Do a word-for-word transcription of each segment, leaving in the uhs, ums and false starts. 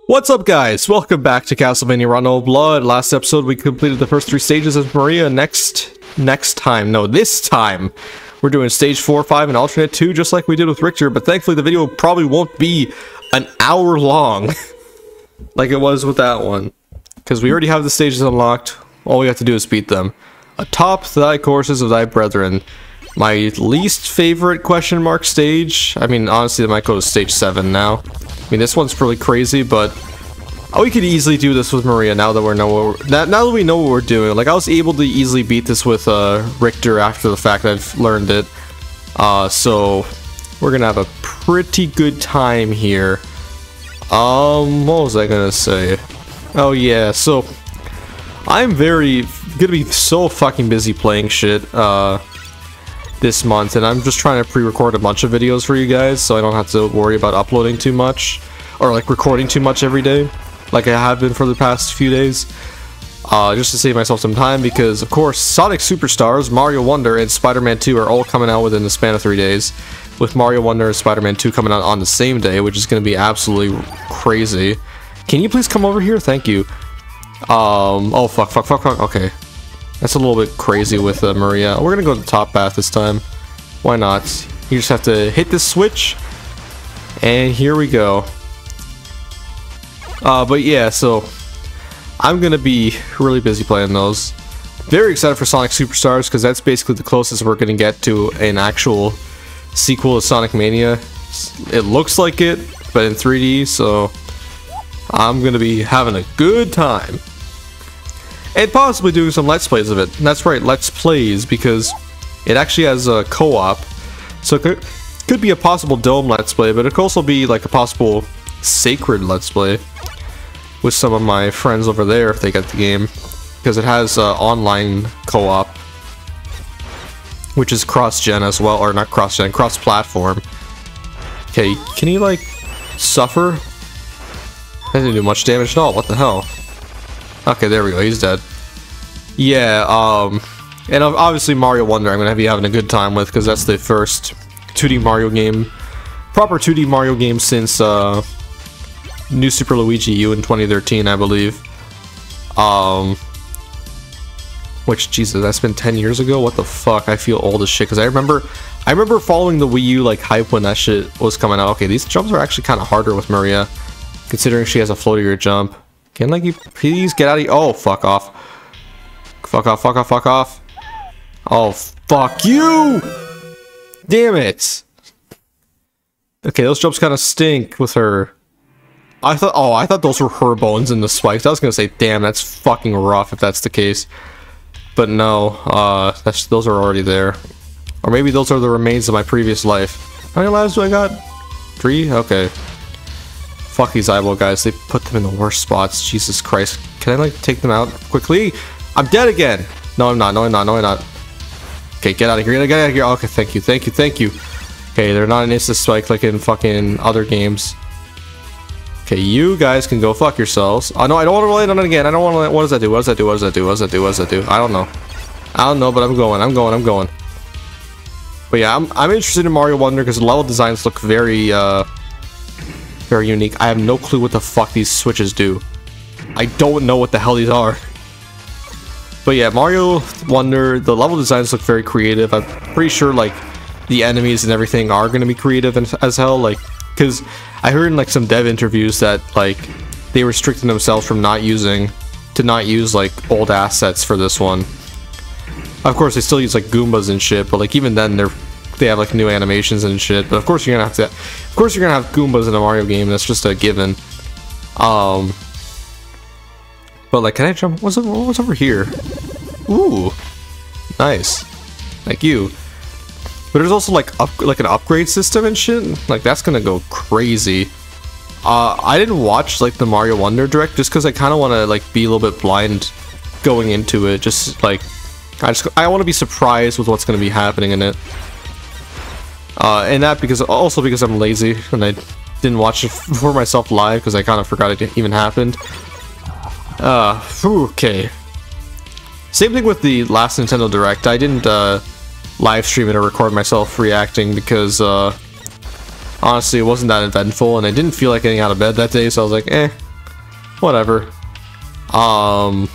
What's up, guys? Welcome back to Castlevania Run No Blood. Last episode we completed the first three stages of Maria. Next next time, no, this time we're doing stage four, five, and alternate two, just like we did with Richter, but thankfully the video probably won't be an hour long like it was with that one, because we already have the stages unlocked. All we have to do is beat them. Atop thy courses of thy brethren. My least favorite question mark stage. I mean, honestly, it might go to stage seven now. I mean, this one's pretty crazy, but oh, we could easily do this with Maria now that we know what we're, now, now that we know what we're doing. Like, I was able to easily beat this with uh, Richter after the fact that I've learned it. Uh, so we're gonna have a pretty good time here. Um, what was I gonna say? Oh yeah, so I'm very gonna be so fucking busy playing shit uh, this month, and I'm just trying to pre-record a bunch of videos for you guys, so I don't have to worry about uploading too much or like recording too much every day, like I have been for the past few days. Uh, just to save myself some time, because of course Sonic Superstars, Mario Wonder, and Spider-Man two are all coming out within the span of three days, with Mario Wonder and Spider-Man two coming out on the same day, which is going to be absolutely crazy. Can you please come over here? Thank you. Um, oh fuck, fuck, fuck, fuck, okay. That's a little bit crazy with uh, Maria. We're gonna go to the top path this time. Why not? You just have to hit this switch, and here we go. Uh, but yeah, so I'm gonna be really busy playing those. Very excited for Sonic Superstars, because that's basically the closest we're gonna get to an actual sequel to Sonic Mania. It looks like it, but in three D, so I'm gonna be having a good time. And possibly doing some Let's Plays of it. And that's right, Let's Plays, because it actually has a co-op. So it could, could be a possible Dome Let's Play, but it could also be like a possible Sacred Let's Play with some of my friends over there if they get the game. Because it has uh, online co-op, which is cross-gen as well, or not cross-gen, cross-platform. Okay, can he like suffer? That didn't do much damage at all, what the hell? Okay, there we go, he's dead. Yeah, um, and obviously Mario Wonder I'm gonna be having a good time with, because that's the first two D Mario game, proper two D Mario game since, uh, New Super Luigi U in twenty thirteen, I believe. Um, which, Jesus, that's been ten years ago? What the fuck? I feel old as shit, because I remember, I remember following the Wii U, like, hype when that shit was coming out. Okay, these jumps are actually kind of harder with Maria, considering she has a floatier jump. Can, like, you please get out of here? Oh, fuck off. Fuck off, fuck off, fuck off. Oh, fuck you! Damn it! Okay, those jumps kind of stink with her. I thought, oh, I thought those were her bones in the spikes. I was gonna say, damn, that's fucking rough if that's the case. But no, uh, that's, those are already there. Or maybe those are the remains of my previous life. How many lives do I got? Three? Okay. Fuck these eyeball guys, they put them in the worst spots. Jesus Christ. Can I, like, take them out quickly? I'm dead again! No, I'm not. No, I'm not. No, I'm not. Okay, get out of here. Get out of here. Okay, thank you. Thank you. Thank you. Okay, they're not an instant spike like in fucking other games. Okay, you guys can go fuck yourselves. Oh, no, I don't want to land on it again. I don't want to land. What does that do? What does that do? What does that do? What does that do? What does that do? I don't know. I don't know, but I'm going. I'm going. I'm going. But yeah, I'm, I'm interested in Mario Wonder because the level designs look very, uh... very unique. I have no clue what the fuck these switches do. I don't know what the hell these are. But yeah, Mario Wonder, the level designs look very creative. I'm pretty sure like the enemies and everything are going to be creative as, as hell. Like, because I heard in like some dev interviews that like they restricted themselves from not using to not use like old assets for this one. Of course, they still use like Goombas and shit, but like even then they're they have like new animations and shit. But of course you're gonna have to, of course you're gonna have Goombas in a Mario game. That's just a given. Um, but like, can I jump? What's what's over here? Ooh, nice. Thank you. But there's also like up, like an upgrade system and shit. Like that's gonna go crazy. Uh, I didn't watch like the Mario Wonder Direct just because I kind of want to like be a little bit blind going into it. Just like I just I want to be surprised with what's gonna be happening in it. Uh, and that because also because I'm lazy and I didn't watch it for myself live because I kind of forgot it even happened. Uh, okay. Same thing with the last Nintendo Direct. I didn't uh, live stream it or record myself reacting because uh, honestly it wasn't that eventful and I didn't feel like getting out of bed that day, so I was like, eh, whatever. Um.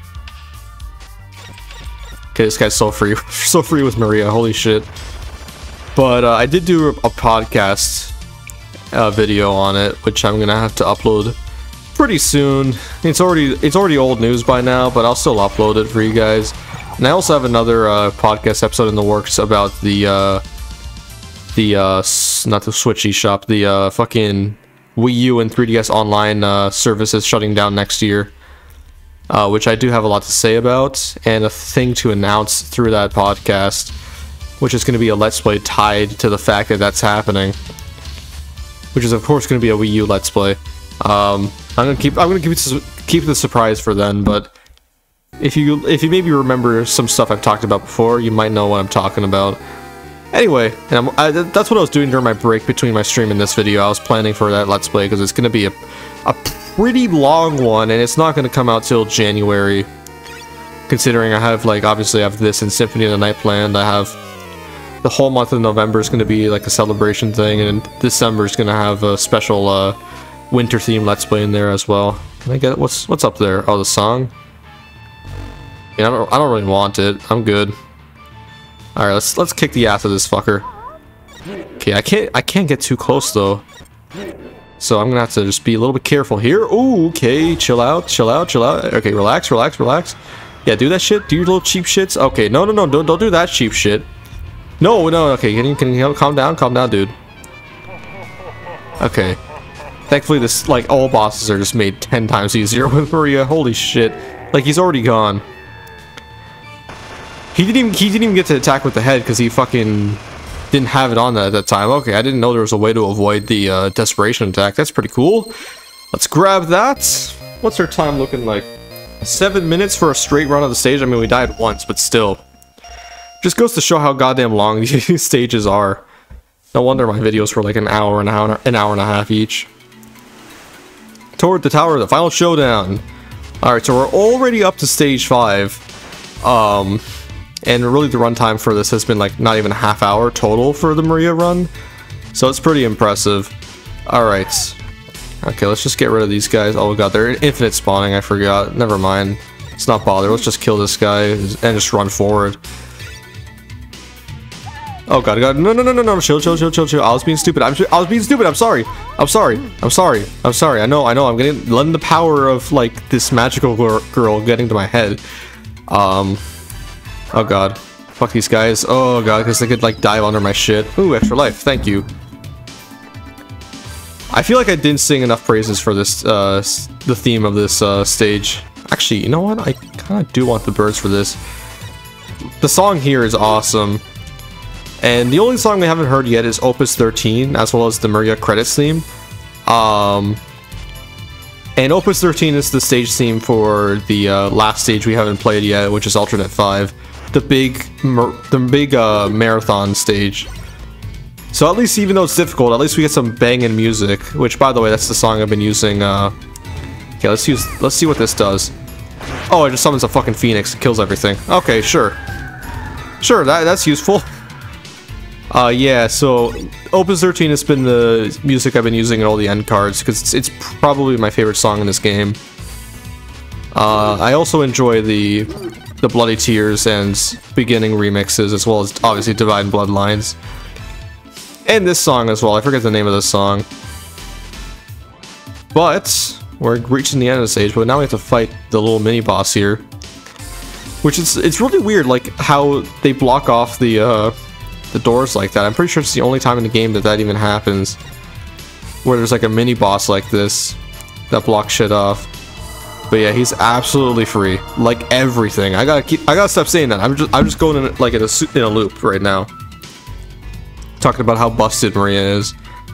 Okay, this guy's so free, so free with Maria. Holy shit! But uh, I did do a podcast uh, video on it, which I'm gonna have to upload pretty soon. It's already it's already old news by now, but I'll still upload it for you guys. And I also have another uh, podcast episode in the works about the uh, the uh, not the Switch eShop, the uh, fucking Wii U and three D S online uh, services shutting down next year. Uh, which I do have a lot to say about, and a thing to announce through that podcast, which is going to be a Let's Play tied to the fact that that's happening, which is of course going to be a Wii U Let's Play. Um, I'm gonna keep I'm gonna keep it, keep the surprise for then, but if you if you maybe remember some stuff I've talked about before, you might know what I'm talking about. Anyway, and I'm, I, that's what I was doing during my break between my stream and this video. I was planning for that Let's Play because it's going to be a a pretty long one, and it's not going to come out till January, considering I have, like, obviously I have this and Symphony of the Night planned. I have the whole month of November is going to be like a celebration thing, and December is going to have a special uh, winter theme Let's Play in there as well. Can I get it? What's what's up there? Oh, the song. Yeah, I don't I don't really want it. I'm good. All right, let's let's kick the ass of this fucker. Okay, I can't I can't get too close though. So I'm gonna have to just be a little bit careful here. Ooh, okay, chill out, chill out, chill out. Okay, relax, relax, relax. Yeah, do that shit. Do your little cheap shits. Okay, no, no, no, don't, don't do that cheap shit. No, no, okay, can you, can you calm down, calm down, dude. Okay. Thankfully, this, like, all bosses are just made ten times easier with Maria. Holy shit. Like, he's already gone. He didn't even, he didn't even get to attack with the head because he fucking didn't have it on that at that time. Okay, I didn't know there was a way to avoid the uh, desperation attack. That's pretty cool. Let's grab that. What's our time looking like? Seven minutes for a straight run of the stage. I mean, we died once, but still. Just goes to show how goddamn long these stages are. No wonder my videos were like an hour, an hour, an hour and a half each. Toward the Tower of the Final Showdown. Alright, so we're already up to stage five. Um... And really the runtime for this has been like not even a half hour total for the Maria run. So it's pretty impressive. Alright. Okay, let's just get rid of these guys. Oh god, they're infinite spawning, I forgot. Never mind. Let's not bother. Let's just kill this guy and just run forward. Oh god, god. No, no, no, no, no. Chill, chill, chill, chill, chill. I was being stupid. I'm, I was being stupid. I'm sorry. I'm sorry. I'm sorry. I'm sorry. I know, I know. I'm getting letting the power of like this magical girl getting to my head. Um... Oh god. Fuck these guys. Oh god, because they could like dive under my shit. Ooh, extra life. Thank you. I feel like I didn't sing enough praises for this, uh, the theme of this, uh, stage. Actually, you know what? I kind of do want the birds for this. The song here is awesome. And the only song we haven't heard yet is Opus thirteen, as well as the Maria credits theme. Um... And Opus thirteen is the stage theme for the uh, last stage we haven't played yet, which is Alternate five. The big, the big uh, marathon stage. So at least, even though it's difficult, at least we get some banging music. Which, by the way, that's the song I've been using. Uh... Okay, let's use. Let's see what this does. Oh, it just summons a fucking phoenix, and kills everything. Okay, sure, sure, that that's useful. Uh, yeah. So Opus thirteen has been the music I've been using in all the end cards because it's, it's probably my favorite song in this game. Uh, I also enjoy the the Bloody Tears and beginning remixes, as well as obviously Divine Bloodlines. And this song as well. I forget the name of this song. But we're reaching the end of the stage, but now we have to fight the little mini boss here. Which is, it's really weird, like how they block off the uh, the doors like that. I'm pretty sure it's the only time in the game that that even happens. Where there's like a mini boss like this that blocks shit off. But yeah, he's absolutely free, like everything. I gotta keep. I gotta stop saying that. I'm just. I'm just going in like in a in a loop right now, talking about how busted Maria is.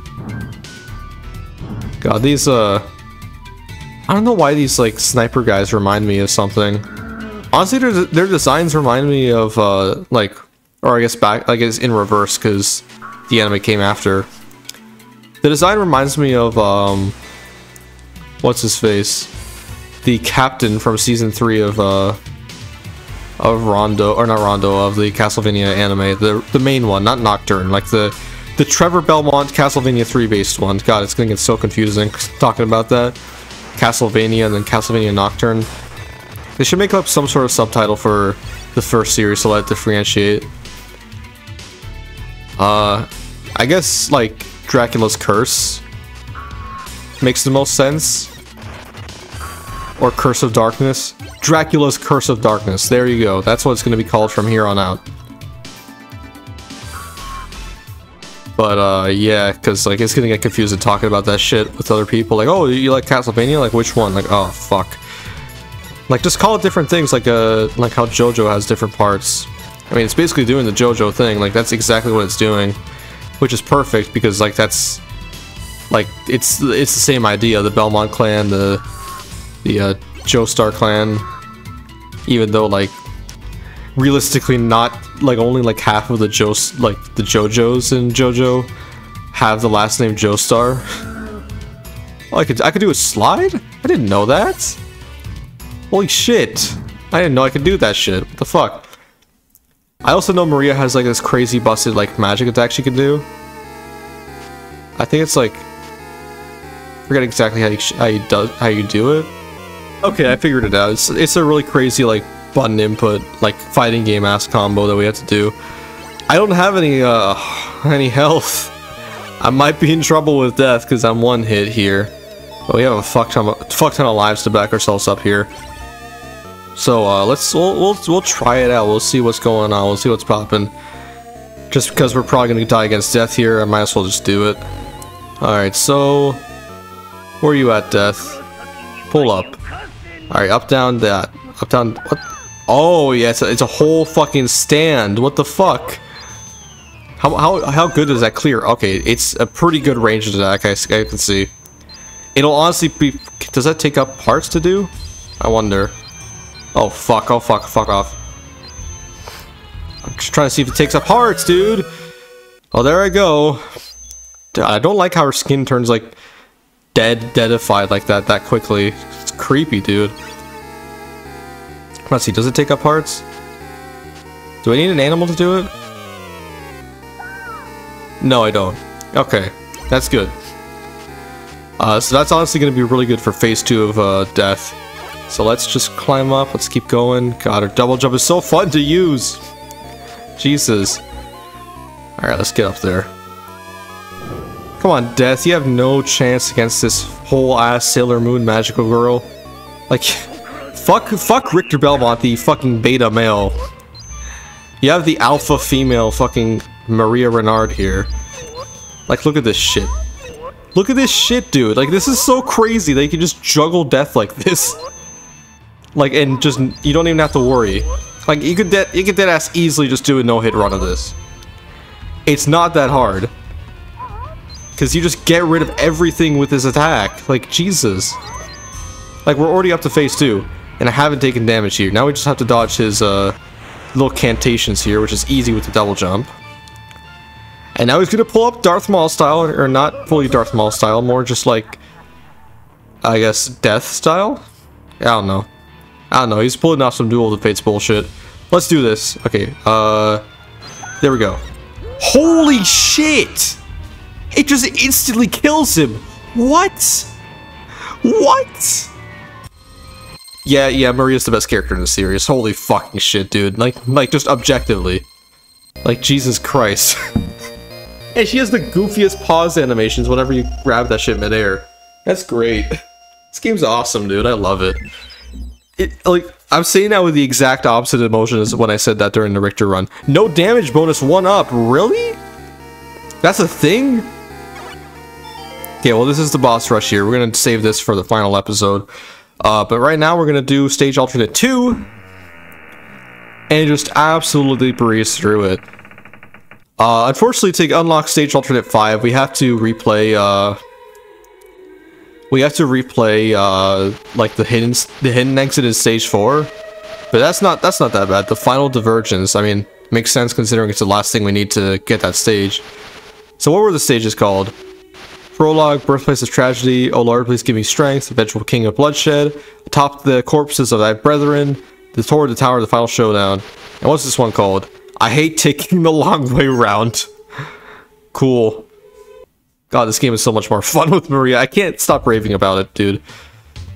God, these uh, I don't know why these like sniper guys remind me of something. Honestly, their their designs remind me of uh, like, or I guess back, I guess in reverse because the anime came after. The design reminds me of um, what's his face? The captain from season three of uh of Rondo, or not Rondo, of the Castlevania anime, the the main one, not Nocturne, like the the Trevor Belmont Castlevania three based one. God, it's gonna get so confusing talking about that. Castlevania and then Castlevania Nocturne. They should make up some sort of subtitle for the first series to let it differentiate. Uh, I guess, like, Dracula's Curse makes the most sense. Or Curse of Darkness. Dracula's Curse of Darkness. There you go. That's what it's going to be called from here on out. But, uh, yeah, because, like, it's going to get confusing talking about that shit with other people. Like, oh, you like Castlevania? Like, which one? Like, oh, fuck. Like, just call it different things, like, uh, like how JoJo has different parts. I mean, it's basically doing the JoJo thing. Like, that's exactly what it's doing. Which is perfect, because, like, that's... Like, it's it's the same idea. The Belmont clan, the... The, uh, Joestar clan. Even though, like... Realistically, not... Like, only, like, half of the Jo... Like, the JoJos in JoJo have the last name Joestar. Oh, I could, I could do a slide? I didn't know that. Holy shit. I didn't know I could do that shit. What the fuck? I also know Maria has like this crazy busted like magic attack she can do. I think it's like... I forget exactly how you, how you, do, how you do it. Okay, I figured it out. It's, it's a really crazy like button input, like fighting game ass combo that we have to do. I don't have any uh, any health. I might be in trouble with death because I'm one hit here. But we have a fuck ton, of, fuck ton of lives to back ourselves up here. So uh, let's we'll, we'll we'll try it out. We'll see what's going on. We'll see what's popping. Just because we're probably gonna die against death here, I might as well just do it. All right, so where are you at, Death? Pull up. All right, up, down, that, up, down. What? Oh yeah, it's a, it's a whole fucking stand. What the fuck? How how how good is that clear? Okay, it's a pretty good range attack. I I can see. It'll honestly be. Does that take up parts to do? I wonder. Oh fuck, oh fuck, fuck off. I'm just trying to see if it takes up hearts, dude. Oh, there I go. Dude, I don't like how her skin turns like dead, deadified like that that quickly. It's creepy, dude. Let's see, does it take up hearts? Do I need an animal to do it? No, I don't. Okay, that's good. Uh, so that's honestly going to be really good for phase two of uh, Death. So let's just climb up. Let's keep going. God, our double jump is so fun to use. Jesus. Alright, let's get up there. Come on, Death. You have no chance against this whole ass Sailor Moon magical girl. Like, fuck, fuck Richter Belmont, the fucking beta male. You have the alpha female fucking Maria Renard here. Like, look at this shit. Look at this shit, dude. Like, this is so crazy that you can just juggle Death like this. Like, and just, you don't even have to worry. Like, you could dead, you could dead ass easily just do a no-hit run of this. It's not that hard. Because you just get rid of everything with this attack. Like, Jesus. Like, we're already up to phase two. And I haven't taken damage here. Now we just have to dodge his, uh, little cantations here, which is easy with the double jump. And now he's gonna pull up Darth Maul style, or not fully Darth Maul style, more just like, I guess, Death style? I don't know. I don't know, he's pulling off some Duel of the Fates bullshit. Let's do this. Okay, uh... there we go. Holy shit! It just instantly kills him! What? What? Yeah, yeah, Maria's the best character in the series. Holy fucking shit, dude. Like, like just objectively. Like, Jesus Christ. And she has the goofiest pause animations whenever you grab that shit midair. That's great. This game's awesome, dude. I love it. It, like, I'm saying that with the exact opposite emotion as when I said that during the Richter run. No damage bonus, one up. Really? That's a thing? Okay, well, this is the boss rush here. We're gonna save this for the final episode. Uh, but right now, we're gonna do stage alternate two. And just absolutely breeze through it. Uh, unfortunately, to unlock stage alternate five, we have to replay, uh... We have to replay, uh, like the hidden, the hidden exit in stage four, but that's not that's not that bad. The final divergence, I mean, makes sense considering it's the last thing we need to get that stage. So what were the stages called? Prologue, Birthplace of Tragedy, Oh Lord, Please Give Me Strength, Eventual King of Bloodshed, Atop the Corpses of Thy Brethren, The Toward the Tower, The Final Showdown, and what's this one called? I Hate Taking the Long Way Round. Cool. God, this game is so much more fun with Maria. I can't stop raving about it, dude.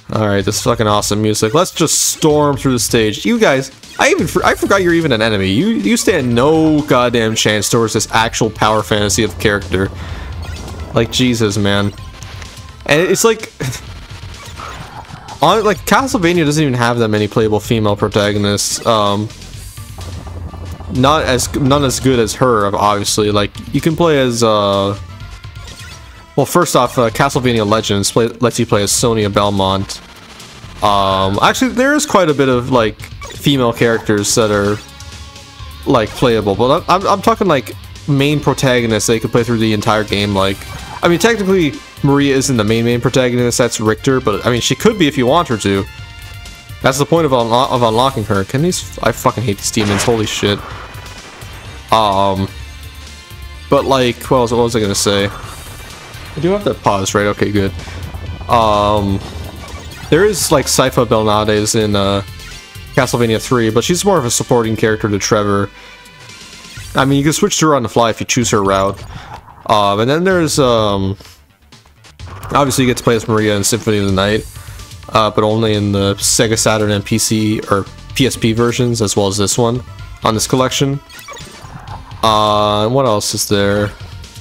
Alright, this fucking awesome music. Let's just storm through the stage. You guys, I even I forgot you're even an enemy. You you stand no goddamn chance towards this actual power fantasy of character. Like, Jesus, man. And it's like... on, like, Castlevania doesn't even have that many playable female protagonists. Um... Not as not as good as her, obviously. Like, you can play as uh well, first off, uh, Castlevania Legends play, lets you play as Sonia Belmont. Um actually there is quite a bit of like female characters that are like playable, but I'm, I'm talking like main protagonists that you can play through the entire game. Like, I mean, technically Maria isn't the main main protagonist, that's Richter, but I mean, she could be if you want her to. That's the point of, unlo of unlocking her. Can these... I fucking hate these demons, holy shit. Um... But like, what was, what was I gonna say? I do have that pause, right? Okay, good. Um... There is, like, Sypha Belnades in, uh... Castlevania three, but she's more of a supporting character to Trevor. I mean, you can switch to her on the fly if you choose her route. Um, and then there's, um... obviously you get to play as Maria in Symphony of the Night. Uh, but only in the Sega Saturn and P C or P S P versions, as well as this one on this collection. Uh, and what else is there?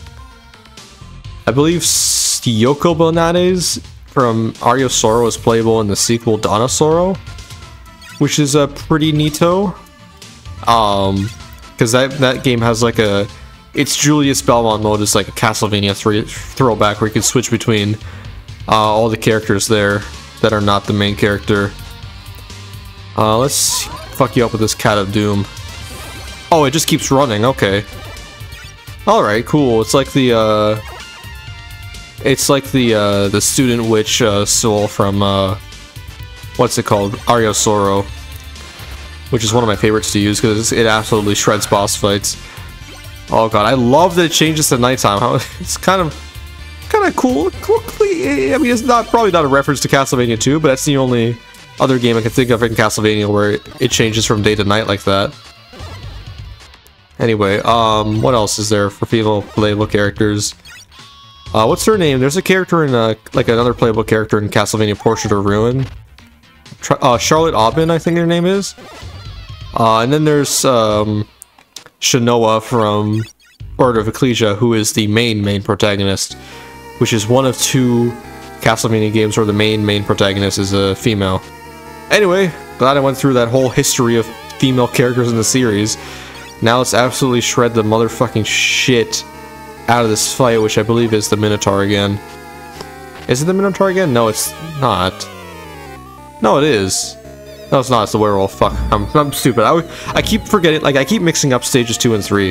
I believe Yoko Belnades from Aria Sorrow is playable in the sequel Dawn of Sorrow, which is a uh, pretty neato. Um, because that that game has like a, it's Julius Belmont mode is like a Castlevania three throwback where you can switch between uh, all the characters there that are not the main character. Uh, let's fuck you up with this Cat of Doom. Oh, it just keeps running, okay. Alright, cool. It's like the, uh... It's like the, uh, the Student Witch, uh, soul from, uh... what's it called? Aria Sorrow. Which is one of my favorites to use, because it absolutely shreds boss fights. Oh god, I love that it changes to nighttime. How it's kind of... kind of cool. I mean, it's not probably not a reference to Castlevania two, but that's the only other game I can think of in Castlevania where it changes from day to night like that. Anyway, um, what else is there for female playable characters? Uh, what's her name? There's a character in, uh, like another playable character in Castlevania Portrait of Ruin. Tri uh, Charlotte Aubin, I think her name is. Uh, and then there's, um, Shanoa from Order of Ecclesia, who is the main, main protagonist. Which is one of two Castlevania games where the main, main protagonist is a female. Anyway, glad I went through that whole history of female characters in the series. Now let's absolutely shred the motherfucking shit out of this fight, which I believe is the Minotaur again. Is it the Minotaur again? No, it's not. No, it is. No, it's not. It's the werewolf. Fuck. I'm, I'm stupid. I, I keep forgetting, like, I keep mixing up stages two and three.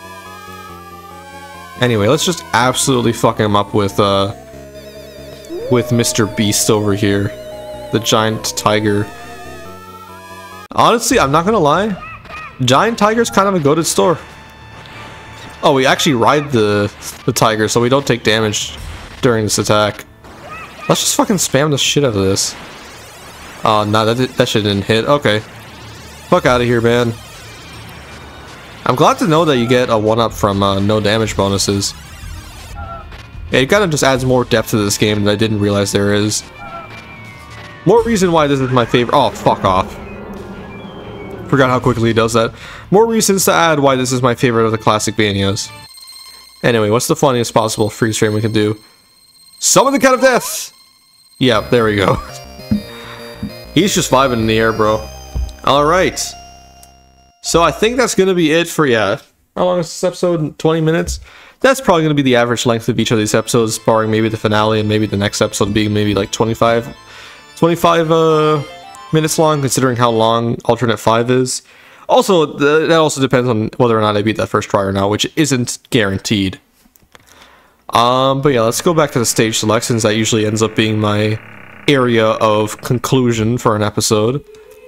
Anyway, let's just absolutely fuck him up with, uh... with Mister Beast over here. The giant tiger. Honestly, I'm not gonna lie. Giant tiger's kind of a goated store. Oh, we actually ride the, the tiger, so we don't take damage during this attack. Let's just fucking spam the shit out of this. Oh, no, that, that shit didn't hit. Okay. Fuck out of here, man. I'm glad to know that you get a one-up from uh, no damage bonuses. It kind of just adds more depth to this game that I didn't realize there is. More reason why this is my favorite- oh, fuck off. Forgot how quickly he does that. More reasons to add why this is my favorite of the classic Vanias. Anyway, what's the funniest possible freeze frame we can do? Summon the Cat of Death! Yeah, there we go. He's just vibing in the air, bro. Alright. So I think that's going to be it for, yeah, how long is this episode? twenty minutes? That's probably going to be the average length of each of these episodes, barring maybe the finale and maybe the next episode being maybe like twenty-five, twenty-five uh, minutes long, considering how long Alternate five is. Also, th that also depends on whether or not I beat that first try or not, which isn't guaranteed. Um, but yeah, let's go back to the stage selections. That usually ends up being my area of conclusion for an episode.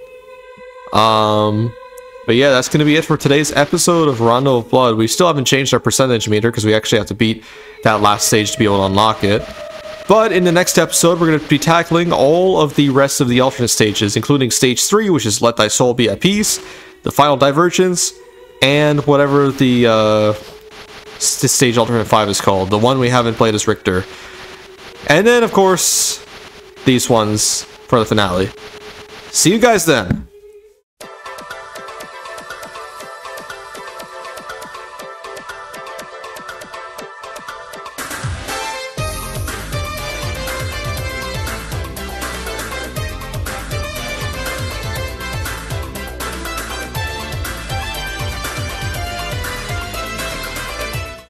Um... But yeah, that's going to be it for today's episode of Rondo of Blood. We still haven't changed our percentage meter because we actually have to beat that last stage to be able to unlock it. But in the next episode, we're going to be tackling all of the rest of the alternate stages, including stage three, which is Let Thy Soul Be at Peace, the Final Divergence, and whatever the uh, stage alternate five is called. The one we haven't played as Richter. And then, of course, these ones. for the finale. See you guys then.